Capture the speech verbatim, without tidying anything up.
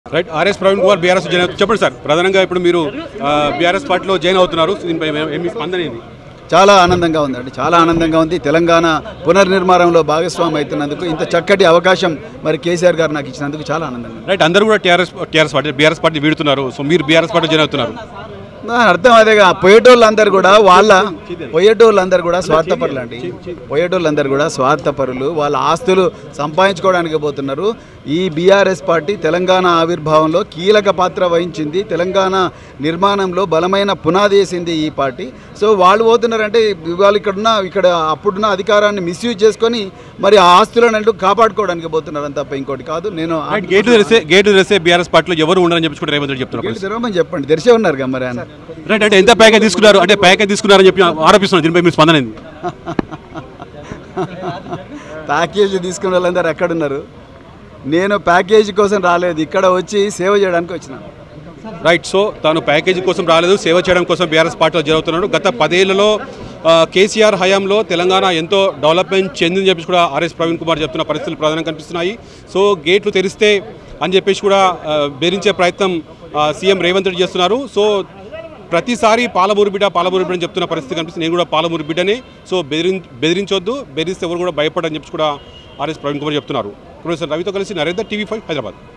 Right RS Praveen Kumar BRS join చెప్పండి sir. ప్రధానంగా ఇప్పుడు మీరు బీఆర్ఎస్ పార్టీలో జాయిన్ అవుతున్నారు. దీనిపై ఏమి స్పందన ఏంది? చాలా ఆనందంగా ఉందండి, చాలా ఆనందంగా ఉంది. తెలంగాణ పునర్నిర్మాణంలో భాగస్వామి అవుతున్నందుకు ఇంత చక్కటి అవకాశం మరి కేసీఆర్ గారు నాకు ఇచ్చినందుకు చాలా ఆనందంగా. రైట్, అందరూ కూడా TRS TRS party BRS party వీడుతున్నారు. సో మీరు బీఆర్ఎస్ పార్టీ జాయిన్ అవుతున్నారు. అర్థం అదేగా, పోయేటోళ్ళందరూ కూడా వాళ్ళ పోయేటోళ్ళందరూ కూడా స్వార్థపరులు అండి. పోయేటోళ్ళందరూ కూడా స్వార్థపరులు, వాళ్ళ ఆస్తులు సంపాదించుకోవడానికి పోతున్నారు. ఈ బీఆర్ఎస్ పార్టీ తెలంగాణ ఆవిర్భావంలో కీలక పాత్ర వహించింది, తెలంగాణ నిర్మాణంలో బలమైన పునాది వేసింది ఈ పార్టీ. సో వాళ్ళు పోతున్నారంటే వాళ్ళు ఇక్కడున్న ఇక్కడ అప్పుడున్న అధికారాన్ని మిస్యూజ్ చేసుకొని మరి ఆ ఆస్తులను అంటూ కాపాడుకోవడానికి పోతున్నారని తప్ప ఇంకోటి కాదు. నేను గేటు తెరిస్తే గేటు తెరిస్తే బీఆర్ఎస్ పార్టీలో ఎవరు ఉండరని చెప్పి రేవంత్ రెడ్డి చెప్తున్నారు. తెరవమని చెప్పండి, తెరిచే ఉన్నారు కదా మరి ఆయన. రైట్, అంటే ఎంత ప్యాకేజ్ తీసుకున్నారు అంటే ప్యాకేజ్ తీసుకున్నారని చెప్పి ఆరోపిస్తున్నారు. దీనిపై మీ స్పందన ఏంది? ప్యాకేజీ తీసుకున్న వాళ్ళందరూ ఎక్కడున్నారు? నేను ప్యాకేజీ కోసం రాలేదు, ఇక్కడ వచ్చి సేవ చేయడానికి వచ్చినాను. రైట్, సో తాను ప్యాకేజీ కోసం రాలేదు, సేవ చేయడం కోసం బీఆర్ఎస్ పార్టీలో జరుగుతున్నాడు. గత పదేళ్లలో కేసీఆర్ హయాంలో తెలంగాణ ఎంతో డెవలప్మెంట్ చెందిందని చెప్పేసి కూడా ఆర్ఎస్ ప్రవీణ్ కుమార్ చెప్తున్న పరిస్థితులు ప్రధానంగా కనిపిస్తున్నాయి. సో గేట్లు తెరిస్తే అని చెప్పేసి కూడా బెదిరించే ప్రయత్నం సీఎం రేవంత్ రెడ్డి చేస్తున్నారు. సో ప్రతిసారి పాలమూరు బిడ్డ పాలమూరు బిడ్డ అని చెప్తున్న పరిస్థితి కనిపిస్తుంది. నేను కూడా పాలమూరు బిడ్డనే, సో బెదిరి బెదిరించొద్దు, బెదిరిస్తే ఎవరు కూడా భయపడని చెప్పి కూడా ఆర్ఎస్ ప్రవీణ్ కుమార్ చెప్తున్నారు. ప్రొఫెసర్ రవితో కలిసి నరేందర్, టీవీ ఫైవ్, హైదరాబాద్.